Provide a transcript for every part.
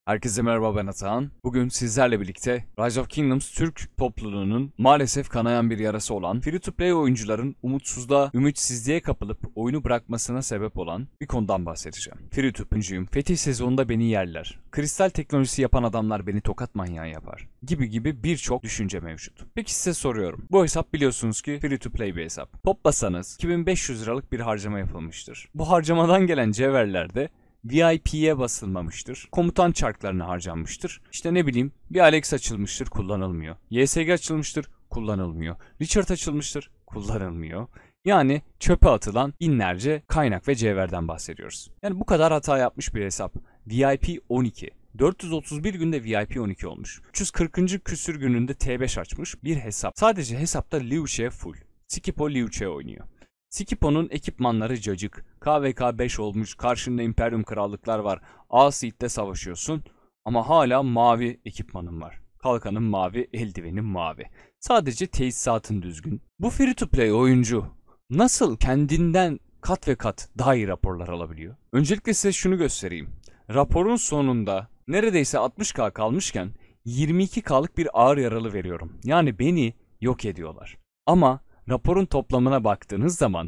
Herkese merhaba, ben Atahan. Bugün sizlerle birlikte Rise of Kingdoms Türk topluluğunun maalesef kanayan bir yarası olan free-to-play oyuncuların umutsuzluğa, ümitsizliğe kapılıp oyunu bırakmasına sebep olan bir konudan bahsedeceğim. Free-to-play'cuyum. Fetih sezonunda beni yerler. Kristal teknolojisi yapan adamlar beni tokat manyağı yapar. Gibi birçok düşünce mevcut. Peki size soruyorum. Bu hesap biliyorsunuz ki free-to-play bir hesap. Toplasanız 2500 liralık bir harcama yapılmıştır. Bu harcamadan gelen cevherler de VIP'ye basılmamıştır. Komutan çarklarına harcanmıştır. İşte ne bileyim, bir Alex açılmıştır, kullanılmıyor. YSG açılmıştır, kullanılmıyor. Richard açılmıştır, kullanılmıyor. Yani çöpe atılan binlerce kaynak ve cevherden bahsediyoruz. Yani bu kadar hata yapmış bir hesap. VIP 12. 431 günde VIP 12 olmuş. 340. küsür gününde T5 açmış bir hesap. Sadece hesapta Liu Che full. Skipo Liu Che oynuyor. Skipo'nun ekipmanları cacık. KVK 5 olmuş. Karşında İmperium Krallıklar var. A-Seed'de savaşıyorsun. Ama hala mavi ekipmanın var. Kalkanın mavi, eldivenin mavi. Sadece tesisatın düzgün. Bu free to play oyuncu nasıl kendinden kat ve kat daha iyi raporlar alabiliyor? Öncelikle size şunu göstereyim. Raporun sonunda neredeyse 60k kalmışken 22k'lık bir ağır yaralı veriyorum. Yani beni yok ediyorlar. Ama raporun toplamına baktığınız zaman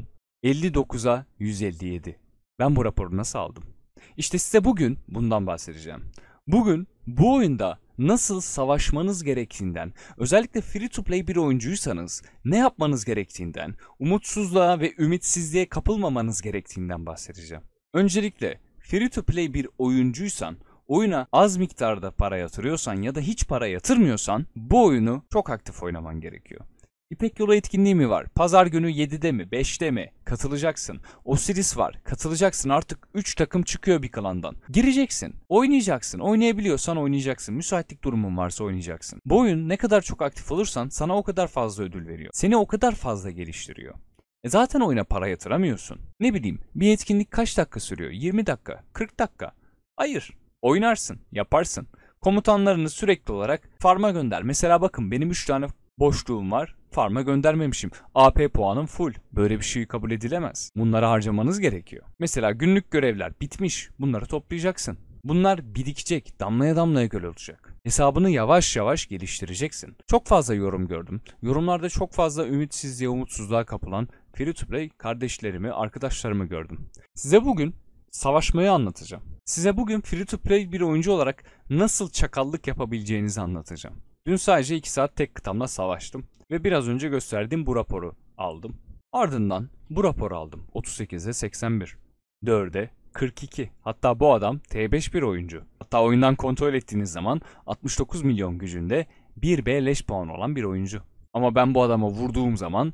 59'a 157. Ben bu raporu nasıl aldım? İşte size bugün bundan bahsedeceğim. Bugün bu oyunda nasıl savaşmanız gerektiğinden, özellikle free to play bir oyuncuysanız ne yapmanız gerektiğinden, umutsuzluğa ve ümitsizliğe kapılmamanız gerektiğinden bahsedeceğim. Öncelikle free to play bir oyuncuysan, oyuna az miktarda para yatırıyorsan ya da hiç para yatırmıyorsan bu oyunu çok aktif oynaman gerekiyor. İpek Yolu etkinliği mi var? Pazar günü 7'de mi? 5'te mi? Katılacaksın. Osiris var. Katılacaksın. Artık 3 takım çıkıyor bir klandan. Gireceksin. Oynayacaksın. Oynayabiliyorsan oynayacaksın. Müsaitlik durumun varsa oynayacaksın. Bu oyun ne kadar çok aktif olursan sana o kadar fazla ödül veriyor. Seni o kadar fazla geliştiriyor. Zaten oyuna para yatıramıyorsun. Ne bileyim, bir etkinlik kaç dakika sürüyor? 20 dakika, 40 dakika. Hayır. Oynarsın, yaparsın. Komutanlarını sürekli olarak farm'a gönder. Mesela bakın, benim 3 tane boşluğum var. Farm'a göndermemişim. AP puanım full. Böyle bir şey kabul edilemez. Bunları harcamanız gerekiyor. Mesela günlük görevler bitmiş. Bunları toplayacaksın. Bunlar birikecek. Damlaya damlaya göl olacak. Hesabını yavaş yavaş geliştireceksin. Çok fazla yorum gördüm. Yorumlarda çok fazla ümitsizliğe, umutsuzluğa kapılan free to play kardeşlerimi, arkadaşlarımı gördüm. Size bugün savaşmayı anlatacağım. Size bugün free to play bir oyuncu olarak nasıl çakallık yapabileceğinizi anlatacağım. Dün sadece 2 saat tek kıtamla savaştım ve biraz önce gösterdiğim bu raporu aldım. Ardından bu raporu aldım. 38'e 81, 4'e 42. Hatta bu adam T5 bir oyuncu. Hatta oyundan kontrol ettiğiniz zaman 69 milyon gücünde 1B leş puan olan bir oyuncu. Ama ben bu adama vurduğum zaman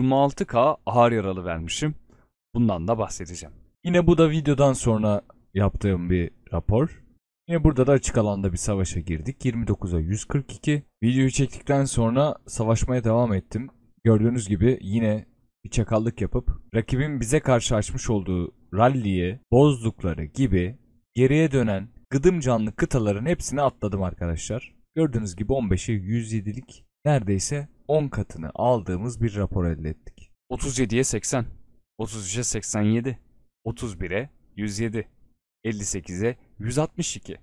26k ağır yaralı vermişim. Bundan da bahsedeceğim. Yine bu da videodan sonra yaptığım bir rapor. Yine burada da açık alanda bir savaşa girdik. 29'a 142. Videoyu çektikten sonra savaşmaya devam ettim. Gördüğünüz gibi yine bir çakallık yapıp rakibin bize karşı açmış olduğu ralliye bozdukları gibi geriye dönen gıdım canlı kıtaların hepsini atladım arkadaşlar. Gördüğünüz gibi 15'e 107'lik neredeyse 10 katını aldığımız bir rapor elde ettik. 37'ye 80, 33'e 87, 31'e 107, 58'e 162,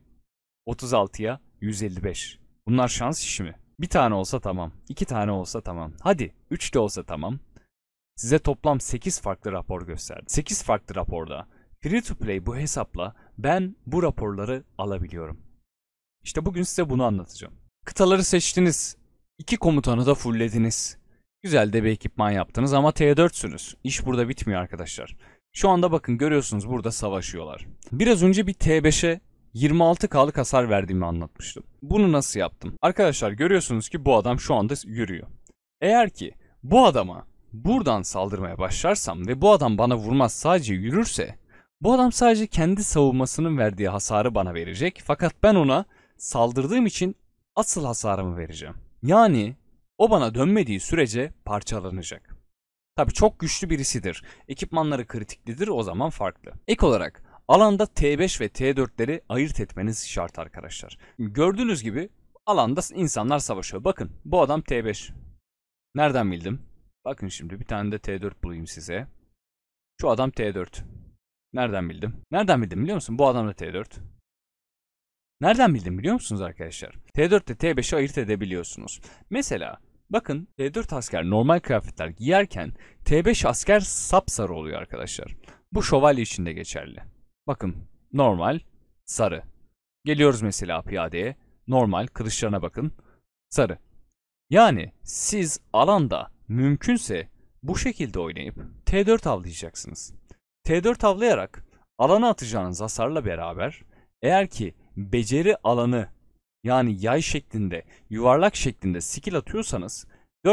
36'ya 155. Bunlar şans işi mi? Bir tane olsa tamam, 2 tane olsa tamam. Hadi 3 de olsa tamam. Size toplam 8 farklı rapor gösterdim. 8 farklı raporda free to play bu hesapla ben bu raporları alabiliyorum. İşte bugün size bunu anlatacağım. Kıtaları seçtiniz. 2 komutanı da fulllediniz. Güzel de bir ekipman yaptınız ama T4'sünüz. İş burada bitmiyor arkadaşlar. Şu anda bakın, görüyorsunuz burada savaşıyorlar. Biraz önce bir T5'e 26k'lık hasar verdiğimi anlatmıştım. Bunu nasıl yaptım? Arkadaşlar görüyorsunuz ki bu adam şu anda yürüyor. Eğer ki bu adama buradan saldırmaya başlarsam ve bu adam bana vurmaz, sadece yürürse, bu adam sadece kendi savunmasının verdiği hasarı bana verecek. Fakat ben ona saldırdığım için asıl hasarımı vereceğim. Yani o bana dönmediği sürece parçalanacak. Tabii çok güçlü birisidir. Ekipmanları kritiklidir, o zaman farklı. Ek olarak alanda T5 ve T4'leri ayırt etmeniz şart arkadaşlar. Gördüğünüz gibi alanda insanlar savaşıyor. Bakın, bu adam T5. Nereden bildim? Bakın şimdi bir tane de T4 bulayım size. Şu adam T4. Nereden bildim? Nereden bildim biliyor musun? Bu adam da T4. Nereden bildim biliyor musunuz arkadaşlar? T4 ile T5'i ayırt edebiliyorsunuz. Mesela bakın T4 asker normal kıyafetler giyerken T5 asker sapsarı oluyor arkadaşlar. Bu şövalye için de geçerli. Bakın normal sarı. Geliyoruz mesela piyadeye. Normal kılıçlarına bakın. Sarı. Yani siz alanda mümkünse bu şekilde oynayıp T4 avlayacaksınız. T4 avlayarak alana atacağınız hasarla beraber eğer ki beceri alanı yani yay şeklinde, yuvarlak şeklinde skill atıyorsanız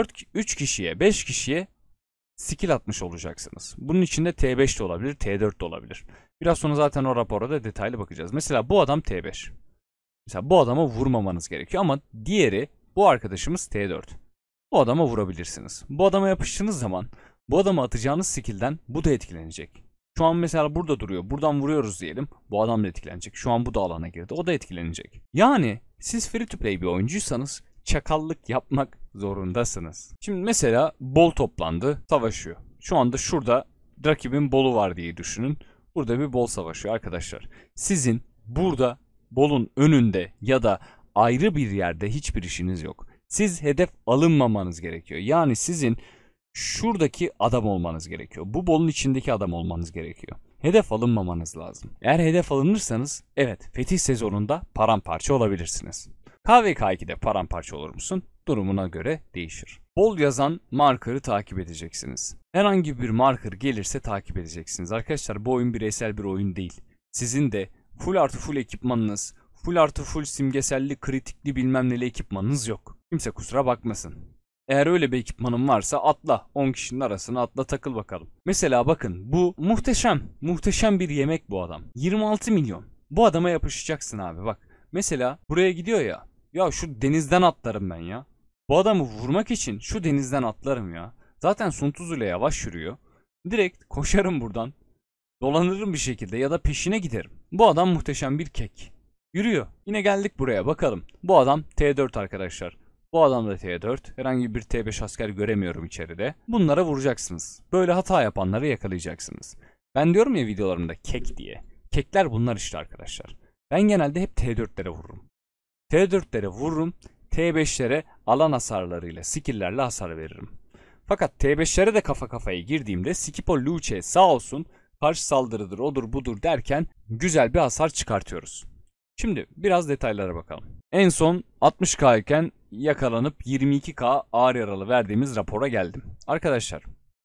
3 kişiye, 5 kişiye skill atmış olacaksınız. Bunun içinde T5 de olabilir, T4 de olabilir. Biraz sonra zaten o rapora da detaylı bakacağız. Mesela bu adam T5. Mesela bu adama vurmamanız gerekiyor ama diğeri bu arkadaşımız T4. Bu adama vurabilirsiniz. Bu adama yapıştığınız zaman bu adama atacağınız skill'den bu da etkilenecek. Şu an mesela burada duruyor. Buradan vuruyoruz diyelim. Bu adam da etkilenecek. Şu an bu da alana girdi. O da etkilenecek. Yani siz free to play bir oyuncuysanız çakallık yapmak zorundasınız. Şimdi mesela bol toplandı. Savaşıyor. Şu anda şurada rakibin bolu var diye düşünün. Burada bir bol savaşıyor arkadaşlar. Sizin burada bolun önünde ya da ayrı bir yerde hiçbir işiniz yok. Siz hedef alınmamanız gerekiyor. Yani sizin şuradaki adam olmanız gerekiyor. Bu bolun içindeki adam olmanız gerekiyor. Hedef alınmamanız lazım. Eğer hedef alınırsanız evet fetih sezonunda paramparça olabilirsiniz. KVK2'de paramparça olur musun? Durumuna göre değişir. Bol yazan marker'ı takip edeceksiniz. Herhangi bir marker gelirse takip edeceksiniz. Arkadaşlar bu oyun bireysel bir oyun değil. Sizin de full artı full ekipmanınız, full artı full simgeselli, kritikli bilmem neli ekipmanınız yok. Kimse kusura bakmasın. Eğer öyle bir ekipmanın varsa atla. 10 kişinin arasına atla takıl bakalım. Mesela bakın bu muhteşem. Muhteşem bir yemek bu adam. 26 milyon. Bu adama yapışacaksın abi bak. Mesela buraya gidiyor ya. Ya şu denizden atlarım ben ya. Bu adamı vurmak için şu denizden atlarım ya. Zaten Sun Tzu ile yavaş yürüyor. Direkt koşarım buradan. Dolanırım bir şekilde ya da peşine giderim. Bu adam muhteşem bir kek. Yürüyor. Yine geldik buraya bakalım. Bu adam T4 arkadaşlar. Bu adam da T4. Herhangi bir T5 asker göremiyorum içeride. Bunlara vuracaksınız. Böyle hata yapanları yakalayacaksınız. Ben diyorum ya videolarımda kek diye. Kekler bunlar işte arkadaşlar. Ben genelde hep T4'lere vururum. T4'lere vururum. T5'lere alan hasarlarıyla, skill'lerle hasar veririm. Fakat T5'lere de kafa kafaya girdiğimde Skipo Luce sağ olsun karşı saldırıdır, odur budur derken güzel bir hasar çıkartıyoruz. Şimdi biraz detaylara bakalım. En son 60k iken yakalanıp 22k ağır yaralı verdiğimiz rapora geldim. Arkadaşlar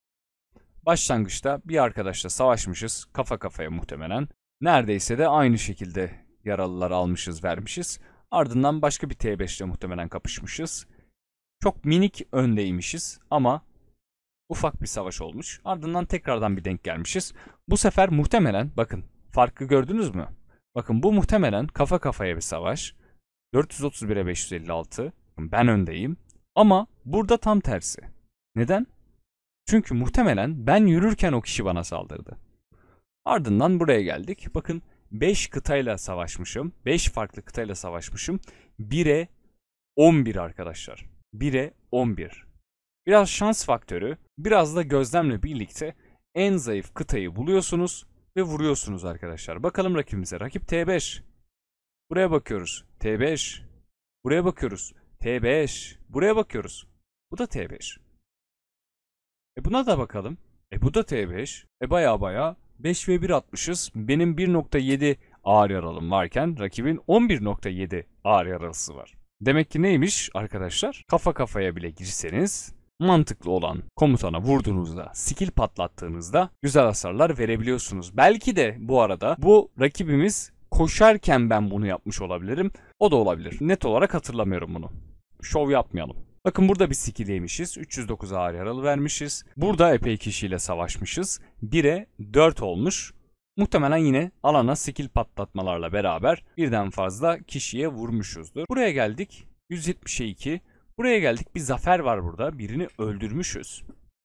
başlangıçta bir arkadaşla savaşmışız kafa kafaya muhtemelen. Neredeyse de aynı şekilde yaralılar almışız vermişiz. Ardından başka bir T5 ile muhtemelen kapışmışız. Çok minik öndeymişiz ama ufak bir savaş olmuş. Ardından tekrardan bir denk gelmişiz. Bu sefer muhtemelen bakın farkı gördünüz mü? Bakın bu muhtemelen kafa kafaya bir savaş. 431'e 556. Ben öndeyim. Ama burada tam tersi. Neden? Çünkü muhtemelen ben yürürken o kişi bana saldırdı. Ardından buraya geldik. Bakın 5 kıtayla savaşmışım. 5 farklı kıtayla savaşmışım. 1'e 11 arkadaşlar. 1'e 11. Biraz şans faktörü, biraz da gözlemle birlikte en zayıf kıtayı buluyorsunuz ve vuruyorsunuz arkadaşlar. Bakalım rakibimize. Rakip T5. Buraya bakıyoruz. T5. Buraya bakıyoruz. T5. Buraya bakıyoruz. Bu da T5. Buna da bakalım. Bu da T5. Baya 5 ve 1 atmışız. Benim 1.7 ağır yaralım varken rakibin 11.7 ağır yaralısı var. Demek ki neymiş arkadaşlar? Kafa kafaya bile girseniz mantıklı olan komutana vurduğunuzda, skill patlattığınızda güzel hasarlar verebiliyorsunuz. Belki de bu arada bu rakibimiz koşarken ben bunu yapmış olabilirim. O da olabilir. Net olarak hatırlamıyorum bunu. Şov yapmayalım. Bakın burada bir skill yemişiz. 309 ağır yaralı vermişiz. Burada epey kişiyle savaşmışız. 1'e 4 olmuş. Muhtemelen yine alana skill patlatmalarla beraber birden fazla kişiye vurmuşuzdur. Buraya geldik. 170'e 2. Buraya geldik. Bir zafer var burada. Birini öldürmüşüz.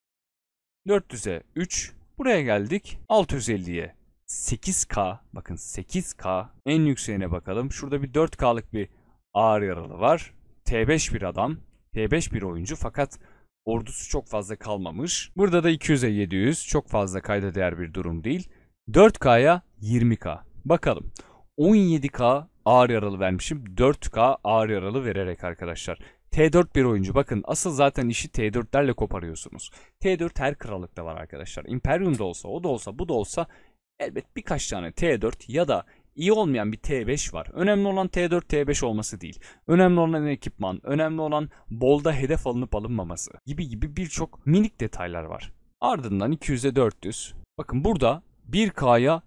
400'e 3. Buraya geldik. 650'ye 8k. Bakın 8k. En yükseğine bakalım. Şurada bir 4k'lık bir ağır yaralı var. T5 bir adam. T5 bir oyuncu fakat ordusu çok fazla kalmamış. Burada da 200'e 700. Çok fazla kayda değer bir durum değil. 4k'ya 20k. Bakalım. 17k ağır yaralı vermişim. 4K ağır yaralı vererek arkadaşlar. T4 bir oyuncu. Bakın asıl zaten işi T4'lerle koparıyorsunuz. T4 her krallıkta var arkadaşlar. Imperium'da olsa, o da olsa, bu da olsa elbet birkaç tane T4 ya da iyi olmayan bir T5 var. Önemli olan T4, T5 olması değil. Önemli olan ekipman, önemli olan bolda hedef alınıp alınmaması gibi birçok minik detaylar var. Ardından 200'e 400. Bakın burada 1K'ya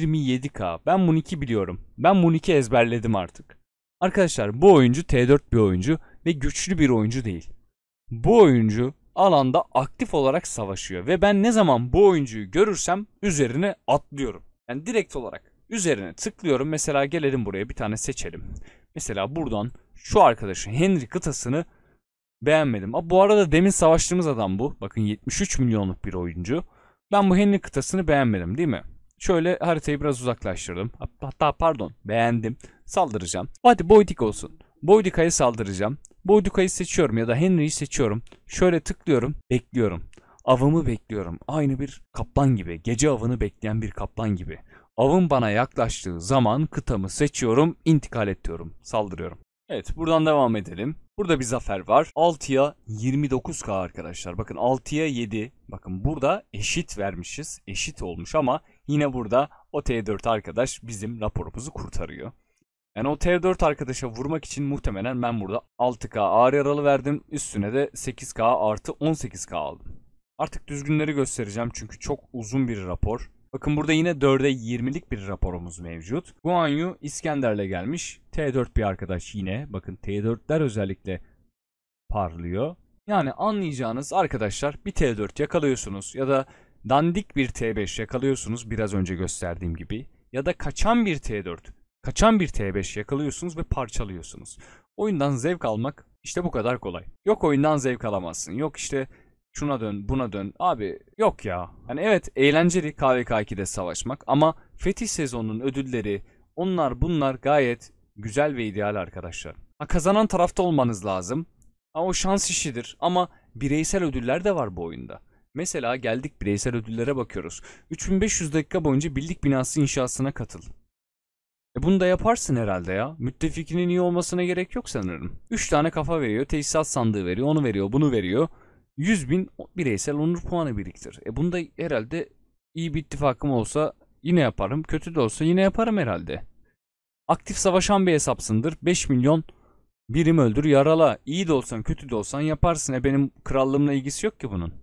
27K. Ben bunu 2 biliyorum. Ben bunu 2 ezberledim artık. Arkadaşlar bu oyuncu T4 bir oyuncu ve güçlü bir oyuncu değil. Bu oyuncu alanda aktif olarak savaşıyor ve ben ne zaman bu oyuncuyu görürsem üzerine atlıyorum. Yani direkt olarak üzerine tıklıyorum. Mesela gelelim buraya bir tane seçelim. Mesela buradan şu arkadaşın Henry kıtasını beğenmedim. Bu arada demin savaştığımız adam bu. Bakın 73 milyonluk bir oyuncu. Ben bu Henry kıtasını beğenmedim değil mi? Şöyle haritayı biraz uzaklaştırdım. Hatta pardon beğendim. Saldıracağım. Hadi Boydik olsun. Boydika'ya saldıracağım. Boydika'yı seçiyorum ya da Henry'yi seçiyorum. Şöyle tıklıyorum. Bekliyorum. Avımı bekliyorum. Aynı bir kaplan gibi. Gece avını bekleyen bir kaplan gibi. Avım bana yaklaştığı zaman kıtamı seçiyorum. İntikal ediyorum. Saldırıyorum. Evet buradan devam edelim. Burada bir zafer var. 6'ya 29K arkadaşlar. Bakın 6'ya 7. Bakın burada eşit vermişiz. Eşit olmuş ama yine burada o T4 arkadaş bizim raporumuzu kurtarıyor. Yani o T4 arkadaşa vurmak için muhtemelen ben burada 6K ağır yaralı verdim. Üstüne de 8K artı 18K aldım. Artık düzgünleri göstereceğim çünkü çok uzun bir rapor. Bakın burada yine 4'e 20'lik bir raporumuz mevcut. Guan Yu İskender'le gelmiş. T4 bir arkadaş yine. Bakın T4'ler özellikle parlıyor. Yani anlayacağınız arkadaşlar bir T4 yakalıyorsunuz ya da dandik bir T5 yakalıyorsunuz biraz önce gösterdiğim gibi. Ya da kaçan bir T4, kaçan bir T5 yakalıyorsunuz ve parçalıyorsunuz. Oyundan zevk almak işte bu kadar kolay. Yok oyundan zevk alamazsın. Yok işte şuna dön, buna dön. Abi yok ya. Hani evet eğlenceli KVK2'de savaşmak ama fetih sezonunun ödülleri, onlar bunlar gayet güzel ve ideal arkadaşlar. Kazanan tarafta olmanız lazım. O şans işidir ama bireysel ödüller de var bu oyunda. Mesela geldik bireysel ödüllere bakıyoruz. 3500 dakika boyunca birlik binası inşasına katıl. Bunu da yaparsın herhalde ya. Müttefikinin iyi olmasına gerek yok sanırım. 3 tane kafa veriyor, tesisat sandığı veriyor, onu veriyor, bunu veriyor. 100.000 bireysel onur puanı biriktir. Bunu da herhalde iyi bir ittifakım olsa yine yaparım. Kötü de olsa yine yaparım herhalde. Aktif savaşan bir hesapsındır. 5 milyon birim öldür yarala. İyi de olsan kötü de olsan yaparsın. Benim krallığımla ilgisi yok ki bunun.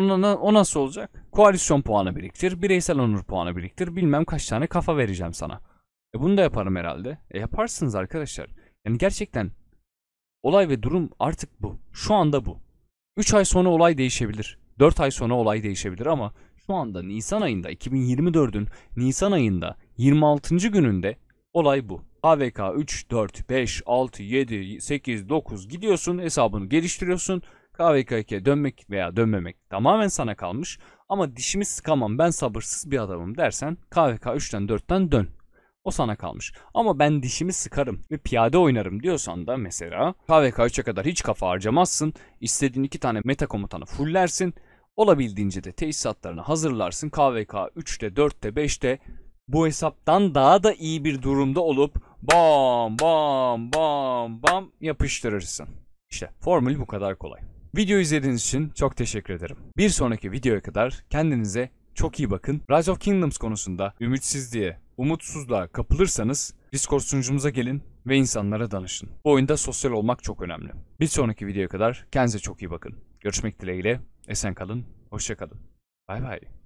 O nasıl olacak? Koalisyon puanı biriktir. Bireysel onur puanı biriktir. Bilmem kaç tane kafa vereceğim sana. Bunu da yaparım herhalde. Yaparsınız arkadaşlar. Yani gerçekten olay ve durum artık bu. Şu anda bu. 3 ay sonra olay değişebilir. 4 ay sonra olay değişebilir ama şu anda Nisan ayında 2024'ün Nisan ayında 26. gününde olay bu. AVK 3, 4, 5, 6, 7, 8, 9 gidiyorsun hesabını geliştiriyorsun. KVK2'ye dönmek veya dönmemek tamamen sana kalmış. Ama dişimi sıkamam ben sabırsız bir adamım dersen KVK 3'ten 4'ten dön. O sana kalmış. Ama ben dişimi sıkarım ve piyade oynarım diyorsan da mesela KVK 3'e kadar hiç kafa harcamazsın. İstediğin 2 tane meta komutanı fullersin. Olabildiğince de tesisatlarını hazırlarsın. KVK 3'te, 4'te, 5'te bu hesaptan daha da iyi bir durumda olup bam bam bam bam yapıştırırsın. İşte formül bu kadar kolay. Video izlediğiniz için çok teşekkür ederim. Bir sonraki videoya kadar kendinize çok iyi bakın. Rise of Kingdoms konusunda ümitsizliğe, umutsuzluğa kapılırsanız Discord sunucumuza gelin ve insanlara danışın. Bu oyunda sosyal olmak çok önemli. Bir sonraki videoya kadar kendinize çok iyi bakın. Görüşmek dileğiyle. Esen kalın. Hoşça kalın. Bay bay.